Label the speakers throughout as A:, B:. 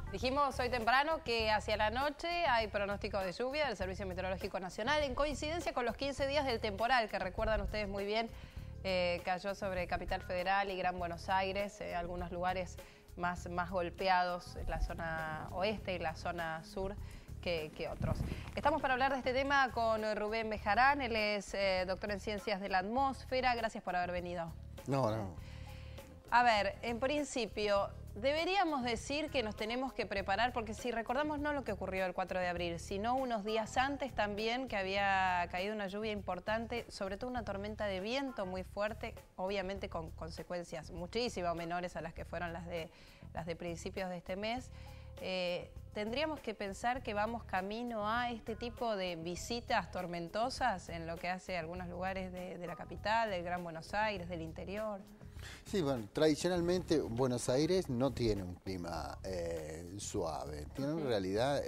A: Dijimos hoy temprano que hacia la noche hay pronóstico de lluvia del Servicio Meteorológico Nacional en coincidencia con los 15 días del temporal, que recuerdan ustedes muy bien, cayó sobre Capital Federal y Gran Buenos Aires, algunos lugares más golpeados, la zona oeste y la zona sur que otros. Estamos para hablar de este tema con Rubén Bejarán, él es doctor en Ciencias de la Atmósfera. Gracias por haber venido.
B: No.
A: A ver, en principio, deberíamos decir que nos tenemos que preparar, porque si recordamos no lo que ocurrió el 4 de abril, sino unos días antes también que había caído una lluvia importante, sobre todo una tormenta de viento muy fuerte, obviamente con consecuencias muchísimo menores a las que fueron las de principios de este mes. Tendríamos que pensar que vamos camino a este tipo de visitas tormentosas en lo que hace algunos lugares de la capital, del Gran Buenos Aires, del interior.
B: Sí, bueno, tradicionalmente Buenos Aires no tiene un clima suave, tiene en realidad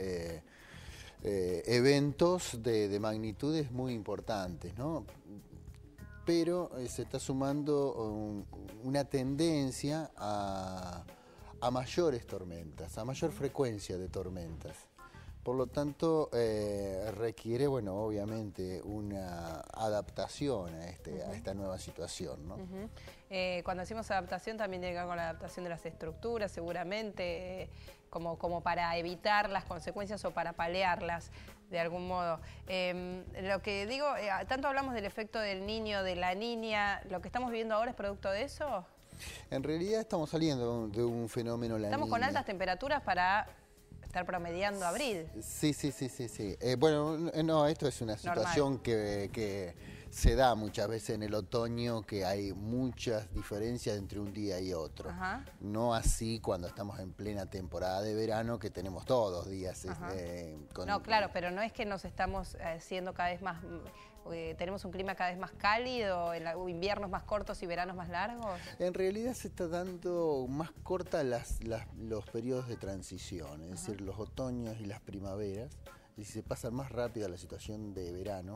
B: eventos de magnitudes muy importantes, ¿no? Pero se está sumando una tendencia a mayores tormentas, a mayor frecuencia de tormentas. Por lo tanto, requiere, bueno, obviamente una adaptación a esta nueva situación, ¿no?
A: Cuando decimos adaptación también tiene que ver con la adaptación de las estructuras, seguramente, como para evitar las consecuencias o para paliarlas de algún modo. Lo que digo, tanto hablamos del efecto del niño, de la niña, ¿lo que estamos viviendo ahora es producto de eso?
B: En realidad estamos saliendo de un fenómeno la
A: Estamos
B: Niña.
A: con altas temperaturas para estar promediando abril.
B: Sí. Bueno, no, esto es una situación que se da muchas veces en el otoño, que hay muchas diferencias entre un día y otro.
A: Ajá.
B: No así cuando estamos en plena temporada de verano, que tenemos todos los días.
A: No, claro, pero no es que nos estamos siendo cada vez más... tenemos un clima cada vez más cálido, inviernos más cortos y veranos más largos.
B: En realidad se está dando más cortas los periodos de transición, es decir, los otoños y las primaveras, y se pasa más rápido a la situación de verano.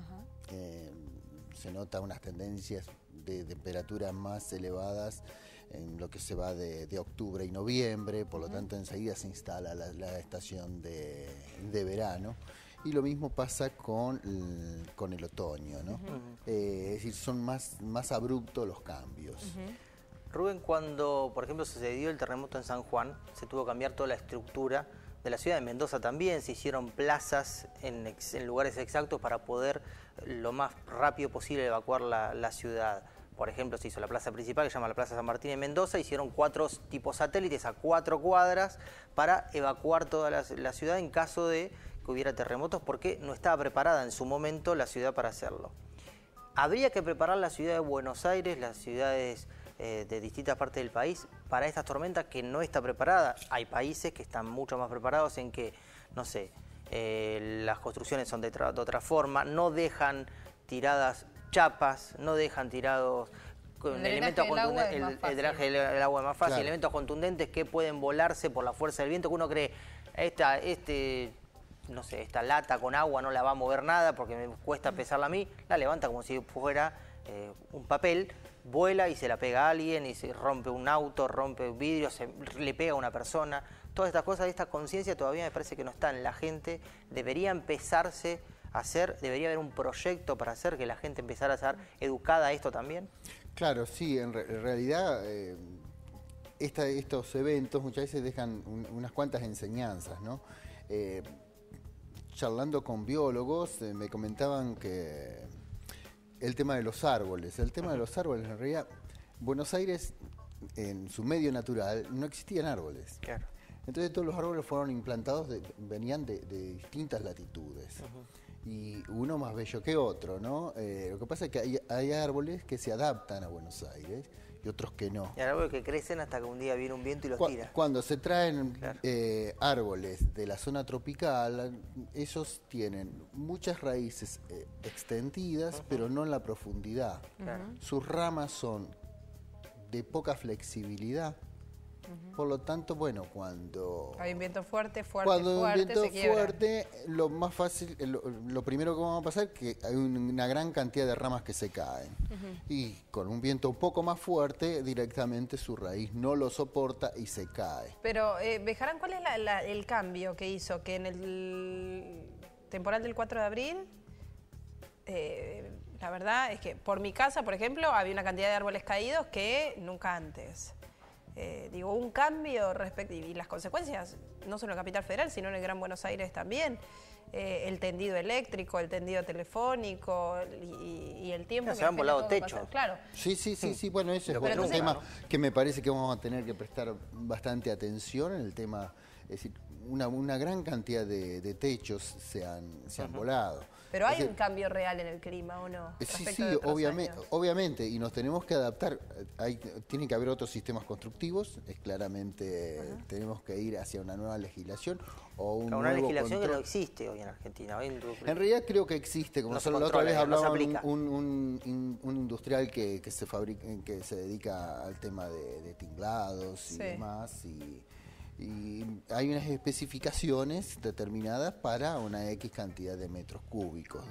B: Se nota unas tendencias de temperaturas más elevadas en lo que se va de octubre y noviembre, por lo tanto enseguida se instala la estación de verano. Y lo mismo pasa con el otoño, ¿no? Es decir, son más abruptos los cambios.
C: Rubén, cuando, por ejemplo, sucedió el terremoto en San Juan, se tuvo que cambiar toda la estructura de la ciudad de Mendoza también, se hicieron plazas en lugares exactos para poder lo más rápido posible evacuar la ciudad. Por ejemplo, se hizo la plaza principal, que se llama la Plaza San Martín en Mendoza, hicieron 4 tipos satélites a 4 cuadras para evacuar toda la ciudad en caso de que hubiera terremotos, porque no estaba preparada en su momento la ciudad para hacerlo. ¿Habría que preparar la ciudad de Buenos Aires, las ciudades de distintas partes del país, para estas tormentas que no está preparada? Hay países que están mucho más preparados en que, no sé, las construcciones son de otra forma, no dejan tiradas chapas, no dejan tirados con elementos contundentes, el drenaje del agua es más fácil, claro. Elementos contundentes que pueden volarse por la fuerza del viento, que uno cree, no sé, esta lata con agua no la va a mover nada porque me cuesta pesarla a mí, la levanta como si fuera un papel, vuela y se la pega a alguien y se rompe un auto, rompe un vidrio, le pega a una persona. Todas estas cosas, esta conciencia todavía me parece que no está en la gente, debería empezarse a hacer, debería haber un proyecto para hacer que la gente empezara a ser educada a esto también.
B: Claro, sí, en realidad estos eventos muchas veces dejan unas cuantas enseñanzas, ¿no? Charlando con biólogos me comentaban que el tema de los árboles, en realidad Buenos Aires en su medio natural no existían árboles. Claro. Entonces todos los árboles fueron implantados, venían de distintas latitudes. Y uno más bello que otro, ¿no? Lo que pasa es que hay árboles que se adaptan a Buenos Aires y otros que no.
C: Y hay árboles que crecen hasta que un día viene un viento y los tira.
B: Cuando se traen árboles de la zona tropical, esos tienen muchas raíces extendidas, pero no en la profundidad. Sus ramas son de poca flexibilidad, Por lo tanto, bueno, cuando
A: hay un viento fuerte,
B: hay un viento
A: se quiebra.
B: fuerte, lo más fácil, lo primero que va a pasar es que hay una gran cantidad de ramas que se caen. Y con un viento un poco más fuerte, directamente su raíz no lo soporta y se cae.
A: Pero, Bejarán, ¿cuál es el cambio que hizo que en el temporal del 4 de abril... la verdad es que por mi casa, por ejemplo, había una cantidad de árboles caídos que nunca antes. Digo, un cambio respecto, y las consecuencias, no solo en Capital Federal, sino en el Gran Buenos Aires también. El tendido eléctrico, el tendido telefónico y el tiempo...
C: Se han volado techos.
A: Claro.
B: Sí, bueno, ese es otro tema que me parece que vamos a tener que prestar bastante atención en el tema, es decir, una gran cantidad de techos se han volado.
A: Pero hay un cambio real en el clima, ¿o no?
B: Sí, obviamente, y nos tenemos que adaptar. Tiene que haber otros sistemas constructivos, es claramente tenemos que ir hacia una nueva legislación o un
C: una
B: nuevo
C: legislación
B: control.
C: que no existe hoy en Argentina.
B: En realidad creo que existe, como la otra vez hablaba un industrial que se dedica al tema de tinglados y demás, y hay unas especificaciones determinadas para una X cantidad de metros cúbicos.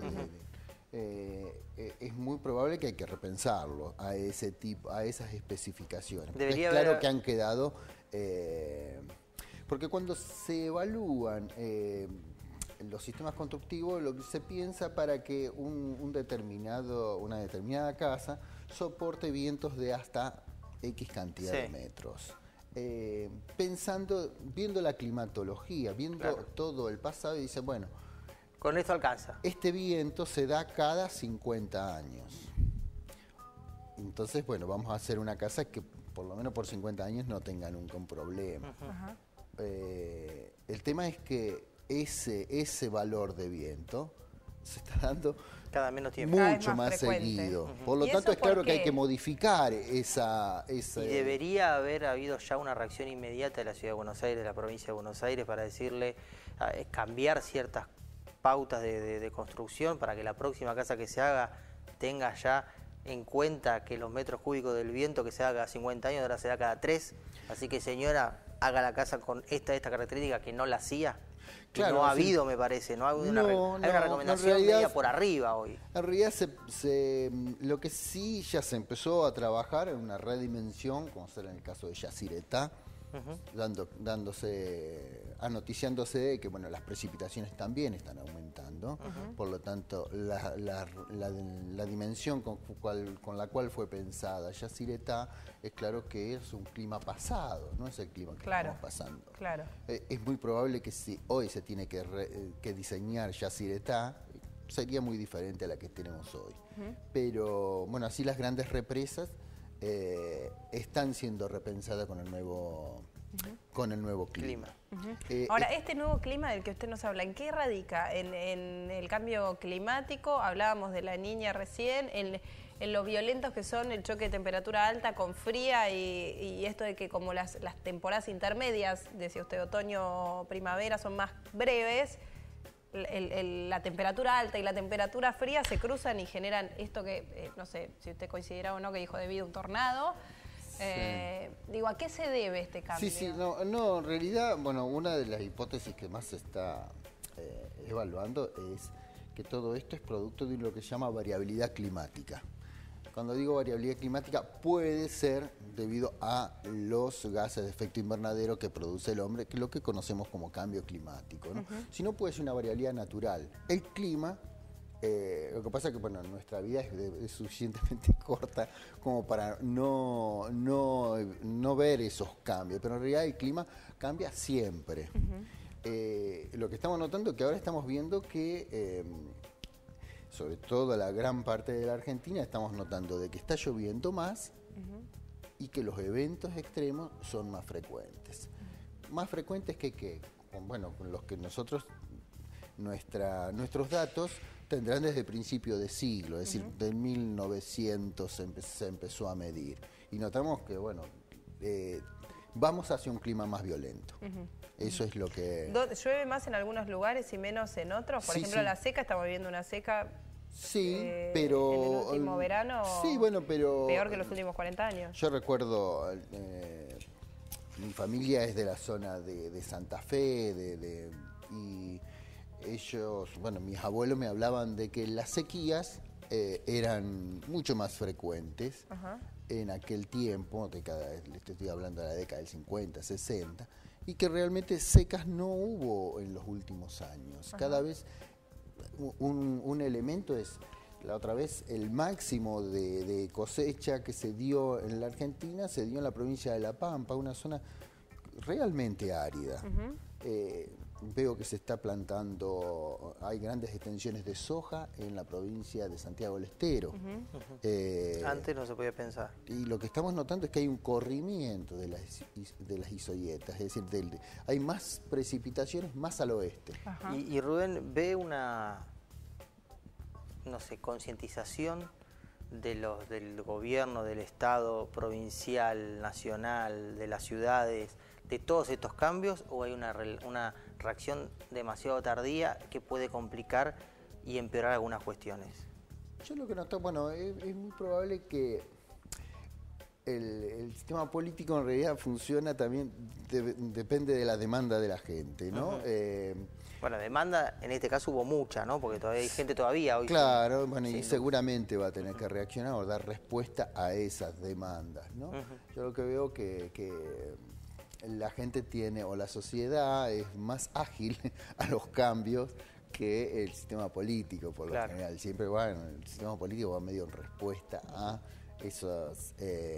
B: Es muy probable que hay que repensarlo a esas especificaciones. Claro que han quedado, porque cuando se evalúan los sistemas constructivos, lo que se piensa para que una determinada casa soporte vientos de hasta X cantidad de metros. Viendo la climatología, viendo todo el pasado, y dice, bueno,
C: con esto alcanza. Este
B: viento se da cada 50 años. Entonces, bueno, vamos a hacer una casa que por lo menos por 50 años no tenga nunca un problema. El tema es que ese valor de viento se está dando
C: cada menos tiempo,
B: mucho más seguido. Por lo tanto, es claro que hay que modificar esa...
C: Y debería haber habido ya una reacción inmediata de la Ciudad de Buenos Aires, de la provincia de Buenos Aires, para decirle, cambiar ciertas pautas de construcción para que la próxima casa que se haga tenga ya en cuenta que los metros cúbicos del viento que se haga cada 50 años ahora se da cada 3. Así que, señora, haga la casa con esta característica que no la hacía. Claro, no ha habido, me parece, no ha habido hay una recomendación media por arriba hoy.
B: En realidad, lo que sí ya se empezó a trabajar en una redimensión, como será en el caso de Yacyretá, anoticiándose de que bueno, las precipitaciones también están aumentando, por lo tanto la dimensión con la cual fue pensada Yacyretá es claro que es un clima pasado, no es el clima que estamos pasando.
A: Claro.
B: Es muy probable que si hoy se tiene que diseñar Yacyretá, sería muy diferente a la que tenemos hoy. Pero bueno, así las grandes represas están siendo repensadas con el nuevo clima.
A: Ahora, este nuevo clima del que usted nos habla, ¿en qué radica? ¿En el cambio climático? Hablábamos de la Niña recién, en lo violentos que son el choque de temperatura alta con fría y esto de que como las temporadas intermedias, decía usted, otoño, primavera, son más breves, la temperatura alta y la temperatura fría se cruzan y generan esto que, no sé si usted coincidirá o no, que dijo debido a un tornado. Digo, ¿a qué se debe este cambio?
B: No, en realidad, bueno, una de las hipótesis que más se está evaluando es que todo esto es producto de lo que se llama variabilidad climática. Cuando digo variabilidad climática, puede ser debido a los gases de efecto invernadero que produce el hombre, que es lo que conocemos como cambio climático, ¿no? Si no, puede ser una variabilidad natural. El clima, lo que pasa es que bueno, nuestra vida es suficientemente corta como para no ver esos cambios, pero en realidad el clima cambia siempre. Lo que estamos notando es que ahora estamos viendo que sobre todo la gran parte de la Argentina, estamos notando de que está lloviendo más y que los eventos extremos son más frecuentes. Más frecuentes que bueno, con los que nosotros, nuestros datos tendrán desde principio de siglo, es decir, de 1900 se empezó a medir. Y notamos que, bueno, vamos hacia un clima más violento. Eso es lo que...
A: ¿Llueve más en algunos lugares y menos en otros? Por ejemplo, la seca, estamos viviendo una seca...
B: Sí, pero...
A: en el último verano,
B: sí, bueno, pero...
A: peor que los últimos 40 años.
B: Yo recuerdo mi familia es de la zona de Santa Fe, y ellos, bueno, mis abuelos me hablaban de que las sequías eran mucho más frecuentes en aquel tiempo, estoy hablando de la década del 50, 60, y que realmente secas no hubo en los últimos años. Cada vez un elemento es, la otra vez, el máximo de cosecha que se dio en la Argentina se dio en la provincia de La Pampa, una zona realmente árida. Veo que se está plantando, hay grandes extensiones de soja en la provincia de Santiago del Estero.
C: Antes no se podía pensar.
B: Y lo que estamos notando es que hay un corrimiento de las isoyetas, es decir, hay más precipitaciones más al oeste.
C: Y Rubén, ¿ve una, no sé, concientización del gobierno, del Estado provincial, nacional, de las ciudades, de todos estos cambios, o hay una reacción demasiado tardía que puede complicar y empeorar algunas cuestiones?
B: Yo lo que noto, bueno, es muy probable que el sistema político en realidad funciona también, depende de la demanda de la gente, ¿no?
C: Bueno, demanda, en este caso hubo mucha, ¿no? Porque todavía hay gente todavía hoy.
B: Claro, bueno, y seguramente va a tener que reaccionar o dar respuesta a esas demandas, ¿no? Yo lo que veo que la gente tiene, o la sociedad es más ágil a los cambios que el sistema político, por lo general. Siempre el sistema político va medio en respuesta a esos...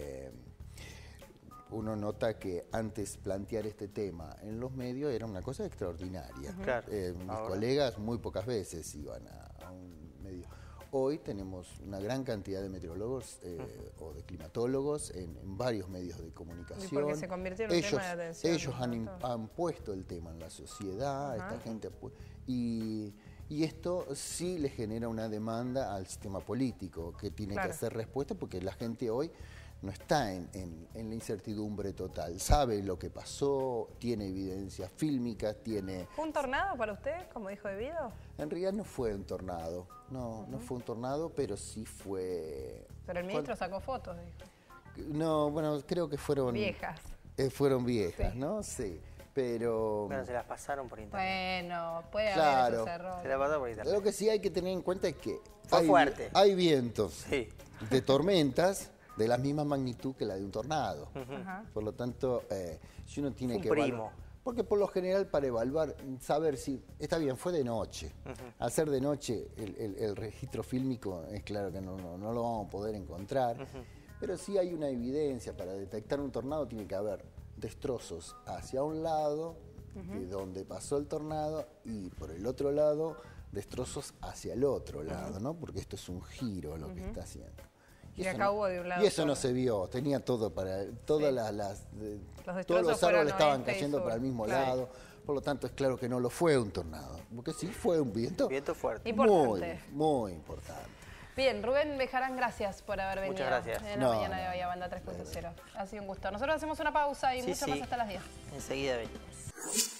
B: uno nota que antes plantear este tema en los medios era una cosa extraordinaria. Mis colegas muy pocas veces iban a un medio. Hoy tenemos una gran cantidad de meteorólogos o de climatólogos en varios medios de comunicación.
A: Y porque se convirtió en un tema de atención.
B: Ellos han puesto el tema en la sociedad, esta gente y esto sí le genera una demanda al sistema político que tiene que hacer respuesta, porque la gente hoy no está en la incertidumbre total. Sabe lo que pasó, tiene evidencias fílmicas, tiene...
A: ¿Fue un tornado para usted, como dijo Evido?
B: En realidad no fue un tornado, no fue un tornado, pero sí fue...
A: Pero el ministro sacó fotos, dijo.
B: No, bueno, creo que fueron...
A: Viejas.
B: Fueron viejas, ¿no? Sí, pero...
C: Bueno, se las pasaron por internet.
A: Bueno, puede haber esos errores.
C: Se las pasaron por internet.
B: Lo que sí hay que tener en cuenta es que hay vientos de tormentas de la misma magnitud que la de un tornado. Por lo tanto, si uno tiene que evaluar, porque por lo general para evaluar, saber si, está bien, fue de noche. Al ser de noche, el registro fílmico es claro que no lo vamos a poder encontrar, pero sí hay una evidencia. Para detectar un tornado tiene que haber destrozos hacia un lado, de donde pasó el tornado, y por el otro lado, destrozos hacia el otro lado, ¿no? Porque esto es un giro lo que está haciendo.
A: Y acá hubo de un lado.
B: Y eso no se vio, tenía todo para... Todos los árboles estaban cayendo para el mismo lado, por lo tanto es claro que no lo fue un tornado, porque sí fue un viento
C: fuerte.
A: Importante.
B: Muy importante.
A: Bien, Rubén Bejarán, gracias por haber venido.
C: Muchas gracias.
A: En la mañana de Bahía Banda 3.0. Ha sido un gusto. Nosotros hacemos una pausa y mucho más hasta las 10.
C: Enseguida venimos.